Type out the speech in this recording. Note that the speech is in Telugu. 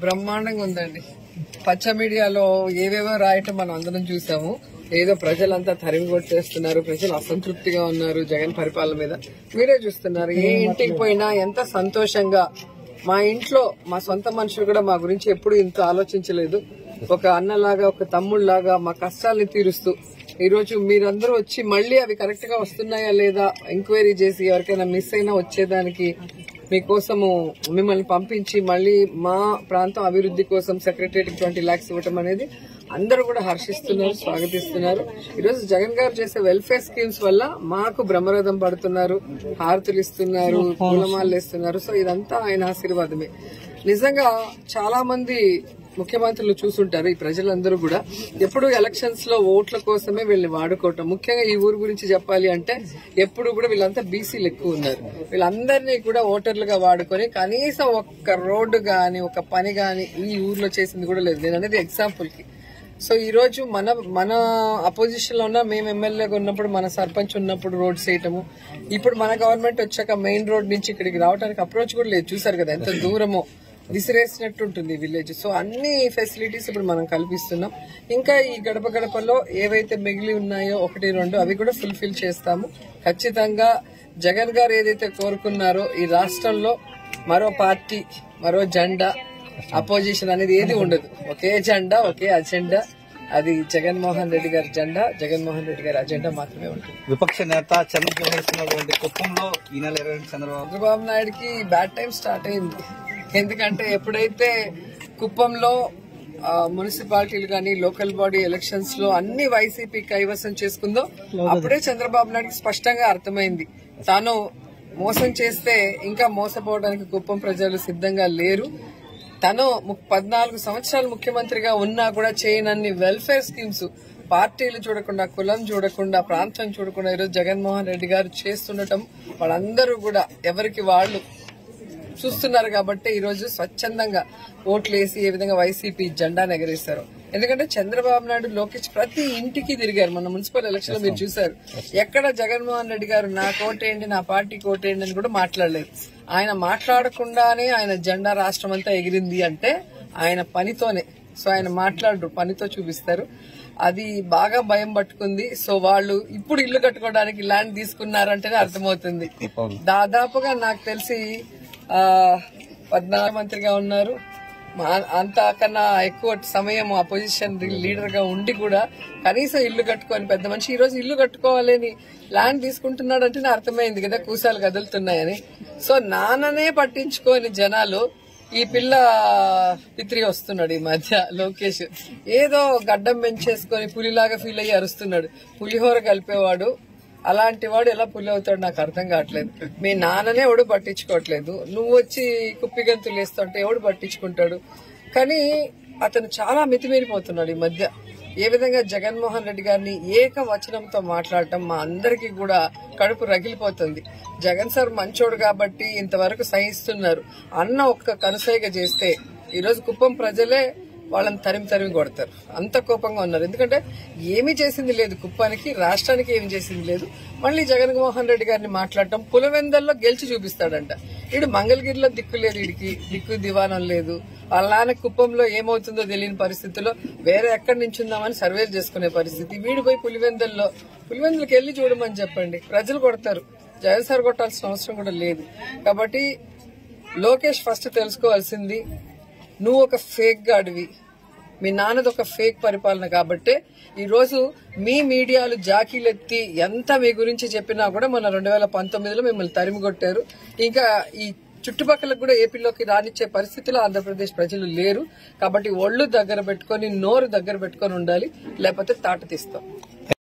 బ్రహ్మాండంగా ఉందండి. పచ్చ మీడియాలో ఏవేవో రాయటం మనం అందరం చూసాము. ఏదో ప్రజలంతా తరిమి కొట్టేస్తున్నారు, ప్రజలు అసంతృప్తిగా ఉన్నారు జగన్ పరిపాలన మీద. మీరే చూస్తున్నారు, ఏ ఇంటికి పోయినా ఎంత సంతోషంగా. మా ఇంట్లో మా సొంత మనుషులు కూడా మా గురించి ఎప్పుడు ఇంత ఆలోచించలేదు. ఒక అన్నలాగా, ఒక తమ్ముళ్లాగా మా కష్టాలని తీరుస్తూ ఈ రోజు మీరందరూ వచ్చి మళ్లీ అవి కరెక్ట్ గా వస్తున్నాయా లేదా ఎంక్వైరీ చేసి ఎవరికైనా మిస్ అయినా వచ్చేదానికి మీకోసము మిమ్మల్ని పంపించి మళ్లీ మా ప్రాంతం అభివృద్ధి కోసం సెక్రటరియట్ 20 lakhs ఇవ్వటం అనేది అందరూ కూడా హర్షిస్తున్నారు, స్వాగతిస్తున్నారు. ఈరోజు జగన్ గారు చేసే వెల్ఫేర్ స్కీమ్స్ వల్ల మాకు బ్రహ్మరథం పడుతున్నారు, హారతులు ఇస్తున్నారు, పూలమాలలు ఇస్తున్నారు. సో ఇదంతా ఆయన ఆశీర్వాదమే. నిజంగా చాలా మంది ముఖ్యమంత్రులు చూసుంటారు. ఈ ప్రజలందరూ కూడా ఎప్పుడు ఎలక్షన్స్ లో ఓట్ల కోసమే వీళ్ళని వాడుకోవటం. ముఖ్యంగా ఈ ఊరు గురించి చెప్పాలి అంటే ఎప్పుడు కూడా వీళ్ళంతా బీసీలు ఎక్కువ ఉన్నారు. వీళ్ళందరినీ కూడా ఓటర్లుగా వాడుకొని కనీసం ఒక్క రోడ్డు గాని ఒక పని గాని ఈ ఊర్లో చేసింది కూడా లేదు. నేను అనేది ఎగ్జాంపుల్ కి. సో ఈ రోజు మన అపోజిషన్ లో ఉన్న మేము ఎమ్మెల్యేగా ఉన్నప్పుడు, మన సర్పంచ్ ఉన్నప్పుడు రోడ్స్ వేయటము, ఇప్పుడు మన గవర్నమెంట్ వచ్చాక మెయిన్ రోడ్ నుంచి ఇక్కడికి రావడానికి అప్రోచ్ కూడా లేదు. చూసారు కదా ఎంత దూరమో, విసిరేసినట్టు ఉంటుంది విలేజ్. సో అన్ని ఫెసిలిటీస్ ఇప్పుడు మనం కల్పిస్తున్నాం. ఇంకా ఈ గడప గడపలో ఏవైతే మిగిలి ఉన్నాయో 1-2 అవి కూడా ఫుల్ఫిల్ చేస్తాము. ఖచ్చితంగా జగన్ గారు ఏదైతే కోరుకున్నారో ఈ రాష్ట్రంలో మరో పార్టీ, మరో జెండా, అపోజిషన్ అనేది ఏది ఉండదు. ఒకే జెండా, ఒకే అజెండా. అది జగన్మోహన్ రెడ్డి గారి జెండా, జగన్మోహన్ రెడ్డి గారి అజెండా మాత్రమే ఉంటుంది. విపక్ష నేత చంద్రబాబు కుప్పంలో ఈ నెల 20 చంద్రబాబు నాయుడుకి బ్యాడ్ టైం స్టార్ట్ అయింది. ఎందుకంటే ఎప్పుడైతే కుప్పంలో మున్సిపాలిటీలు గానీ లోకల్ బాడీ ఎలక్షన్స్ లో అన్ని వైసీపీ కైవసం చేసుకుందో అప్పుడే చంద్రబాబు నాయుడుకి స్పష్టంగా అర్థమైంది తాను మోసం చేస్తే ఇంకా మోసపోవడానికి కుప్పం ప్రజలు సిద్ధంగా లేరు. తను 14 సంవత్సరాలు ముఖ్యమంత్రిగా ఉన్నా కూడా చేయనన్ని వెల్ఫేర్ స్కీమ్స్ పార్టీలు చూడకుండా, కులం చూడకుండా, ప్రాంతం చూడకుండా ఈరోజు జగన్మోహన్ రెడ్డి గారు చేస్తుండటం వాళ్ళందరూ కూడా ఎవరికి వాళ్ళు చూస్తున్నారు. కాబట్టి ఈ రోజు స్వచ్ఛందంగా ఓట్లు వేసి ఏ విధంగా వైసీపీ జెండా ఎగరేస్తారు. ఎందుకంటే చంద్రబాబు నాయుడు, లోకేష్ ప్రతి ఇంటికి తిరిగారు. మన మున్సిపల్ ఎలక్షన్ లో మీరు చూసారు. ఎక్కడ జగన్మోహన్ రెడ్డి గారు నా కోటేయండి, నా పార్టీ కోటేయండి అని కూడా మాట్లాడలేదు. ఆయన మాట్లాడకుండానే ఆయన జెండా రాష్ట్రం అంతా ఎగిరింది అంటే ఆయన పనితోనే. సో ఆయన మాట్లాడరు, పనితో చూపిస్తారు. అది బాగా భయం పట్టుకుంది. సో వాళ్ళు ఇప్పుడు ఇల్లు కట్టుకోవడానికి ల్యాండ్ తీసుకున్నారంటేనే అర్థమవుతుంది. దాదాపుగా నాకు తెలిసి 14 మంత్రిగా ఉన్నారు. అంతకన్నా ఎక్కువ సమయం అపోజిషన్ లీడర్ గా ఉండి కూడా కనీసం ఇల్లు కట్టుకొని పెద్ద మనిషి ఈ రోజు ఇల్లు కట్టుకోవాలని ల్యాండ్ తీసుకుంటున్నాడు అంటేనే అర్థమైంది కదా కూసాలు కదులుతున్నాయని. సో నాన్ననే పట్టించుకోని జనాలు ఈ పిల్ల పిత్రి వస్తున్నాడు. ఈ మధ్య లోకేష్ ఏదో గడ్డం పెంచేసుకొని పులిలాగా ఫీల్ అయ్యి అరుస్తున్నాడు. పులిహోర కలిపేవాడు అలాంటి వాడు ఎలా పులి అవుతాడు నాకు అర్థం కావట్లేదు. మీ నాన్ననే ఎవడు పట్టించుకోవట్లేదు, నువ్వు వచ్చి కుప్పిగంతులు వేస్తుంటే ఎవడు పట్టించుకుంటాడు. కానీ అతను చాలా మితిమీరిపోతున్నాడు ఈ మధ్య. ఏ విధంగా జగన్మోహన్ రెడ్డి గారిని ఏకవచనంతో మాట్లాడటం మా అందరికీ కూడా కడుపు రగిలిపోతుంది. జగన్ సార్ మంచోడు కాబట్టి ఇంతవరకు సహిస్తున్నారు. అన్న ఒక్క కనుసైగ చేస్తే ఈరోజు కుప్పం ప్రజలే వాళ్ళని తరిమి కొడతారు. అంత కోపంగా ఉన్నారు. ఎందుకంటే ఏమీ చేసింది లేదు కుప్పానికి, రాష్ట్రానికి ఏమి చేసింది లేదు. మళ్ళీ జగన్మోహన్ రెడ్డి గారిని మాట్లాడటం పులివెందల్లో గెలిచి చూపిస్తాడంట. వీడు మంగళగిరిలో దిక్కు లేదు, వీడికి దిక్కు దివానం లేదు. వాళ్ళ నాన్న కుప్పంలో ఏమవుతుందో తెలియని పరిస్థితుల్లో వేరే ఎక్కడి నుంచి ఉందామని సర్వేలు చేసుకునే పరిస్థితి. వీడు పోయి పులివెందులకి వెళ్లి చూడమని చెప్పండి, ప్రజలు కొడతారు. జగన్ సార్ కొట్టాల్సిన అవసరం కూడా లేదు. కాబట్టి లోకేష్ ఫస్ట్ తెలుసుకోవాల్సింది, నువ్వు ఒక ఫేక్ గాడివి, మీ నాన్నది ఒక ఫేక్ పరిపాలన. కాబట్టి ఈ రోజు మీ మీడియాలు జాకీలెత్తి ఎంత మీ గురించి చెప్పినా కూడా మన 2019లో మిమ్మల్ని తరిమి కొట్టారు. ఇంకా ఈ చుట్టుపక్కల కూడా ఏపీలోకి రానిచ్చే పరిస్థితిలో ఆంధ్రప్రదేశ్ ప్రజలు లేరు. కాబట్టి ఒళ్ళు దగ్గర పెట్టుకొని, నోరు దగ్గర పెట్టుకొని ఉండాలి, లేకపోతే తాట తీస్తాం.